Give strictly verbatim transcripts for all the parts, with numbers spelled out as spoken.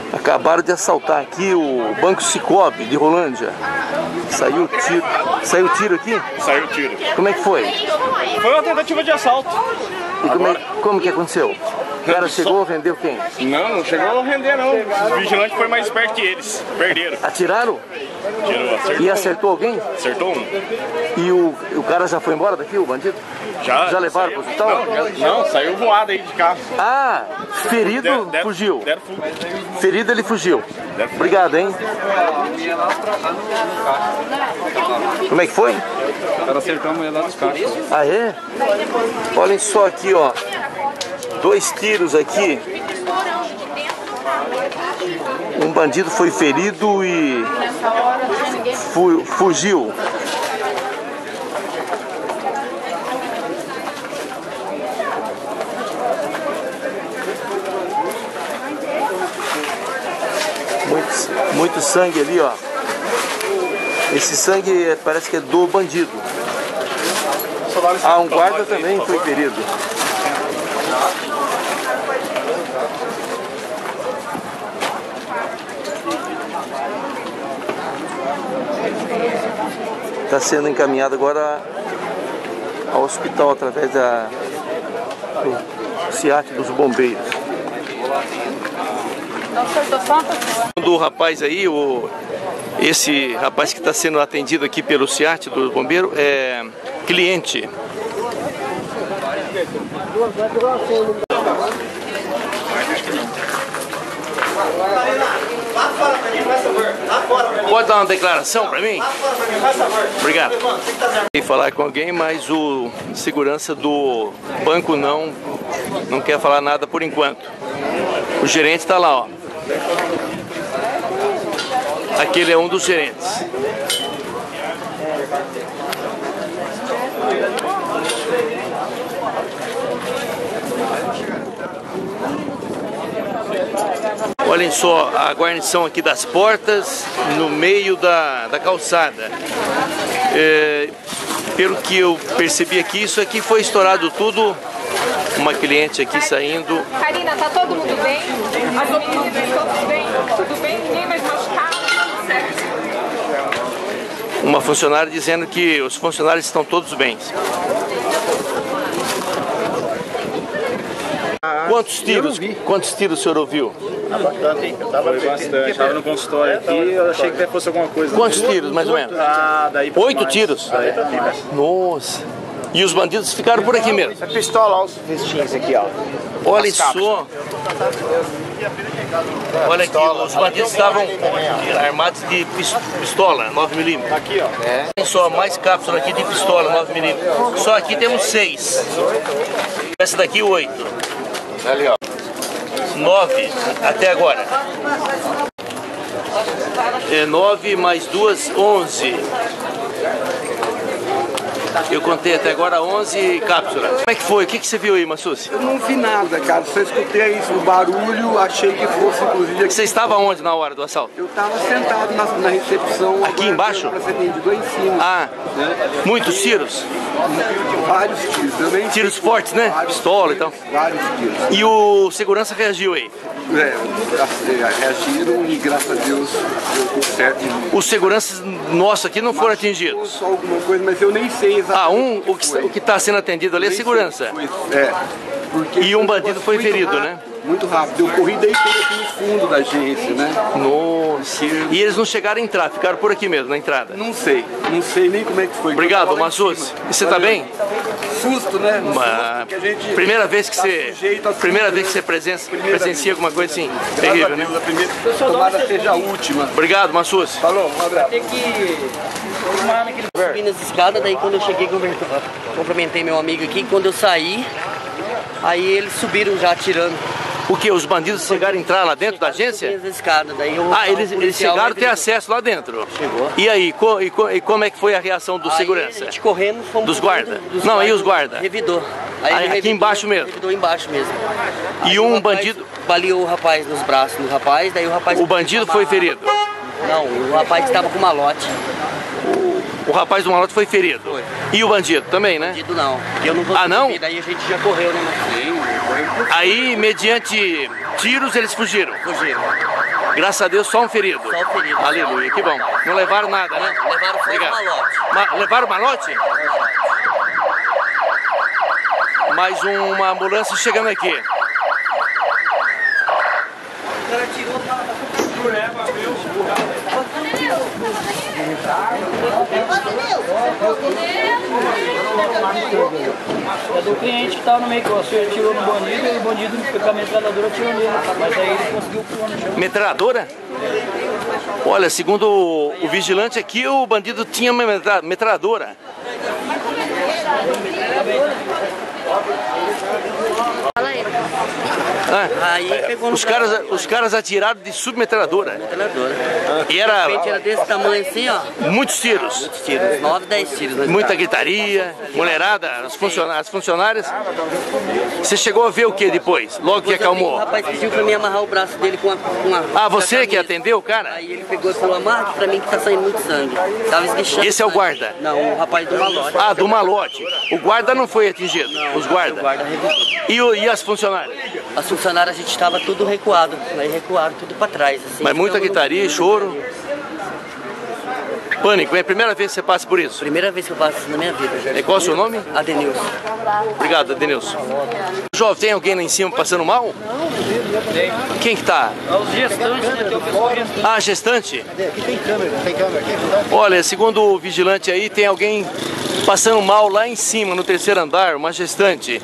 Acabaram de assaltar aqui o Banco Cicobi de Rolândia. Saiu tiro. Saiu tiro aqui? Saiu tiro. Como é que foi? Foi uma tentativa de assalto. E como, é, como que aconteceu? O cara chegou, vendeu quem? Não, não chegou a render não. O vigilante foi mais esperto que eles. Perderam. Atiraram? Tirou, acertou. E acertou alguém? Acertou um. E o, o cara já foi embora daqui, o bandido? Já, já levaram saiu, pro hospital? Não, já, não, saiu voado aí de carro. Ah, ferido Der, der, fugiu. Der, ferido ele fugiu. Der, Obrigado, hein? Como é que foi? O cara acertou a mulher lá dos carros. Ah, é? Olhem só aqui, ó. Dois tiros aqui. Um bandido foi ferido e fu fugiu. Muito, muito sangue ali, ó. Esse sangue parece que é do bandido. Ah, um guarda também foi ferido. Está sendo encaminhado agora ao hospital através da do SEAT dos bombeiros. Do rapaz aí, o, esse rapaz que está sendo atendido aqui pelo SEAT do bombeiro é cliente. Pode dar uma declaração para mim? Obrigado. Queria falar com alguém, mas o segurança do banco não, não quer falar nada por enquanto. O gerente está lá, ó. Aquele é um dos gerentes. Olhem só a guarnição aqui das portas, no meio da, da calçada. É, pelo que eu percebi aqui, isso aqui foi estourado tudo. Uma cliente aqui saindo. Karina, tá todo mundo bem? As meninas estão tudo bem? Tudo bem? Ninguém mais machucado? Tudo certo. Uma funcionária dizendo que os funcionários estão todos bem. Quantos tiros? Quantos tiros o senhor ouviu? Eu tava bastante, tava no consultório aqui, eu achei que até fosse alguma coisa. Quantos tiros, mais ou menos? Ah, daí Oito tiros? Daí pra mais. Nossa. E os bandidos ficaram por aqui mesmo? É pistola, olha os vestinhos aqui, ó. Olha só. Olha aqui, os bandidos estavam armados de pistola, nove milímetros. Aqui, ó. Tem só mais cápsula aqui de pistola, nove milímetros. Só aqui temos seis. Essa daqui, oito. Ali, ó. Nove até agora. É nove mais duas, onze. Eu contei até agora onze cápsulas. Como é que foi? O que, que você viu aí, Massucci? Eu não vi nada, cara. Só escutei isso, o barulho, achei que fosse, inclusive... Aqui. Você estava onde na hora do assalto? Eu estava sentado na, na recepção. Aqui embaixo? Para ser atendido em cima. Ah, né? Muitos tiros? Vários tiros. Também tiros fortes, né? Vários, Pistola e tal. Vários tiros. E o segurança reagiu aí? É, reagiram e graças a Deus deu tudo certo. Os seguranças nossos aqui não foram atingidos? Só alguma coisa, mas eu nem sei exatamente. Ah, um, o que o que está sendo atendido ali é segurança. É. Porque e um bandido foi ferido, rápido, né? Muito rápido. Eu corri daí aqui no fundo da agência, né? Nossa. E eles não chegaram a entrar, ficaram por aqui mesmo, na entrada? Não sei. Não sei nem como é que foi. Obrigado, Massucci. E você tá bem? Susto, né? Uma... Susto, gente primeira vez que tá você... Primeira vez que você presença, presencia alguma coisa assim. Terrível, né? A primeira tomada seja a última. Obrigado, Massucci. Falou, um abraço. Tem que... Subi nas escadas, daí quando eu cheguei, cumprimentei meu amigo aqui. Quando eu saí, aí eles subiram já atirando. O que? Os bandidos chegaram a entrar lá dentro da agência? Escada, daí eu, ah, eles, eles chegaram a ter acesso lá dentro? Chegou. E aí, co, e, co, e como é que foi a reação do aí segurança? A gente correndo, fomos dos guardas? Dos Não, guarda, e os guardas? Revidou. Aí, aí revidou, aqui embaixo mesmo? Revidou embaixo mesmo. E aí um rapaz, bandido... Baleou o rapaz nos braços do rapaz, daí o rapaz... O bandido foi ferido? Não, o rapaz estava com malote. O rapaz do malote foi ferido? Foi. E o bandido também, né? Bandido não. Eu não vou ah, não? subir, daí a gente já correu, né? Sim, correu. Aí, mediante tiros, eles fugiram? Fugiram. Graças a Deus, só um ferido. Só um ferido. Aleluia, que bom. Não levaram nada, né? Levaram só o malote. Ma levaram malote? Mais uma ambulância chegando aqui. É do cliente que estava no meio que o senhor tirou no bandido e o bandido com a metralhadora tirou nele. Mas aí ele conseguiu pular no chão. Metralhadora? Olha, segundo o, o vigilante aqui, o bandido tinha uma metra metralhadora. Ah, Aí pegou no os, caras, os caras atiraram de submetralhadora. metralhadora. E era Era desse tamanho assim, ó. muitos tiros. Muitos tiros, nove, dez tiros. Né? Muita gritaria, mulherada, as, funciona as funcionárias. Você chegou a ver o que depois? Logo que Depois eu vi, acalmou? O rapaz pediu pra mim amarrar o braço dele com uma... Com uma Ah, você com a que camisa. atendeu o cara? Aí ele pegou e falou, amarra aqui pra mim que tá saindo muito sangue. Tava esguichando. Esse é o sangue. guarda? Não, o rapaz do malote. Ah, do malote. O guarda não foi atingido, os O guardas. guarda revisou. E, o- e as funcionárias? As funcionárias a gente tava tudo recuado. Aí recuaram tudo pra trás. Assim, Mas muita Ficamos- gritaria e choro. Pânico, é a primeira vez que você passa por isso? Primeira vez que eu passo isso na minha vida. E qual é o seu nome? Adenilson. Obrigado, Denilson. Jovem, tem alguém lá em cima passando mal? Tem. Quem que tá? Os gestantes, né? Tem o pessoal gestante. Ah, gestante? Olha, segundo o vigilante aí, tem alguém passando mal lá em cima, no terceiro andar, uma gestante.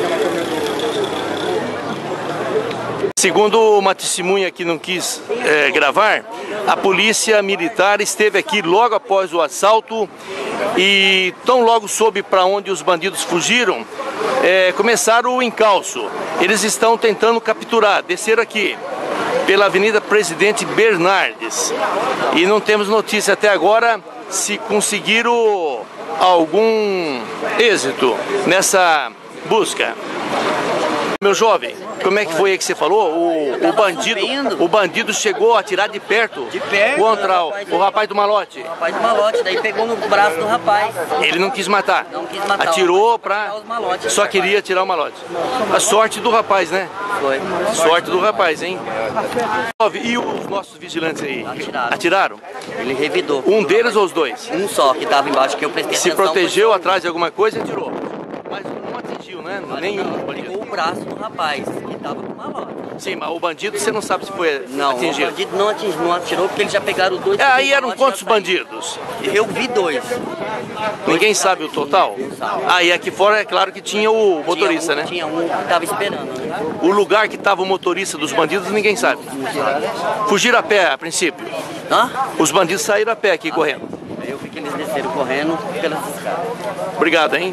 Segundo uma testemunha que não quis é, gravar, a polícia militar esteve aqui logo após o assalto e tão logo soube para onde os bandidos fugiram, é, começaram o encalço. Eles estão tentando capturar, descer aqui pela Avenida Presidente Bernardes. E não temos notícia até agora se conseguiram algum êxito nessa busca. Meu jovem, como é que foi aí que você falou? O, o bandido, o bandido chegou a atirar de perto, De perto, contra o, rapaz. o rapaz do malote. O rapaz do malote, daí pegou no braço do rapaz. Ele não quis matar. Não quis matar. Atirou Pra pra. os malotes. Só queria tirar o malote. A sorte do rapaz, né? Foi. Sorte do rapaz, hein? E os nossos vigilantes aí? Atiraram. Atiraram? Ele revidou. Um deles ou os dois? Um só que tava embaixo que eu prestei Se atenção. protegeu atrás de alguma coisa e atirou. Mas não atingiu, né? Nenhum bandido. Pegou o braço do rapaz que tava com malote. Sim, mas o bandido você não sabe se foi Não, atingido. o bandido não, atingiu, não atirou porque eles já pegaram os dois. É, aí o eram malote quantos já saiu. bandidos? Eu vi dois. Ninguém sabe o total? Ah, e aqui fora é claro que tinha o motorista, tinha um, né? Tinha um que tava esperando. Né? O lugar que estava o motorista dos bandidos ninguém sabe. Fugiram a pé a princípio. Hã? Os bandidos saíram a pé aqui correndo. Aí eu vi que eles desceram correndo pelas escadas. Obrigado, hein?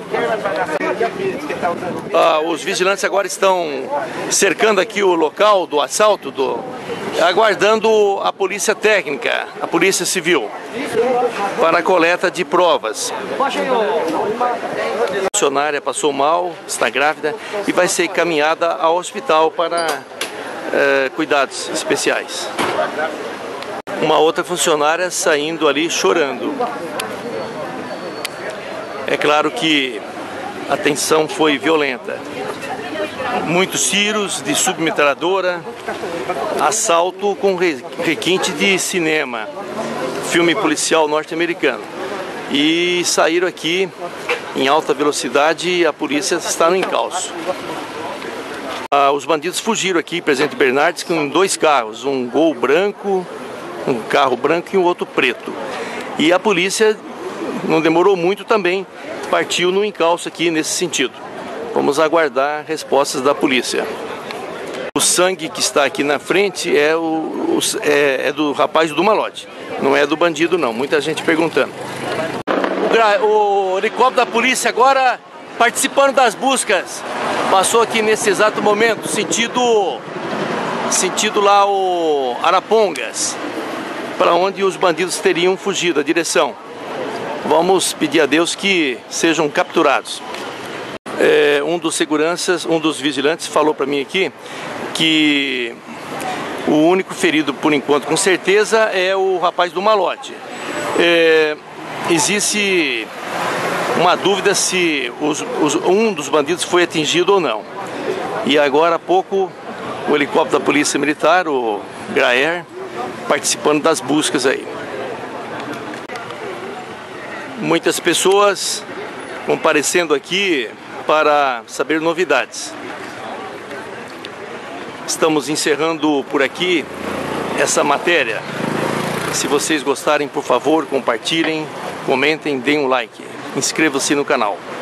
Ah, os vigilantes agora estão cercando aqui o local do assalto, do, aguardando a polícia técnica, a polícia civil, para a coleta de provas. A funcionária passou mal, está grávida e vai ser encaminhada ao hospital para eh, cuidados especiais. Uma outra funcionária saindo ali chorando. É claro que a tensão foi violenta. Muitos tiros de submetralhadora, assalto com requinte de cinema, filme policial norte-americano. E saíram aqui em alta velocidade e a polícia está no encalço. Ah, os bandidos fugiram aqui, Presidente Bernardes, com dois carros, um Gol branco, um carro branco e um outro preto. E a polícia não demorou muito também, partiu no encalço aqui nesse sentido. Vamos aguardar respostas da polícia. O sangue que está aqui na frente é, o, o, é, é do rapaz do malote, não é do bandido não, muita gente perguntando. O, o helicóptero da polícia agora participando das buscas, passou aqui nesse exato momento, sentido, sentido lá o Arapongas, para onde os bandidos teriam fugido, a direção. Vamos pedir a Deus que sejam capturados. É, um dos seguranças, um dos vigilantes falou para mim aqui que o único ferido por enquanto com certeza é o rapaz do malote. É, existe uma dúvida se os, os, um dos bandidos foi atingido ou não. E agora há pouco o helicóptero da Polícia Militar, o Graer, participando das buscas aí. Muitas pessoas comparecendo aqui para saber novidades. Estamos encerrando por aqui essa matéria. Se vocês gostarem, por favor, compartilhem, comentem, deem um like. Inscreva-se no canal.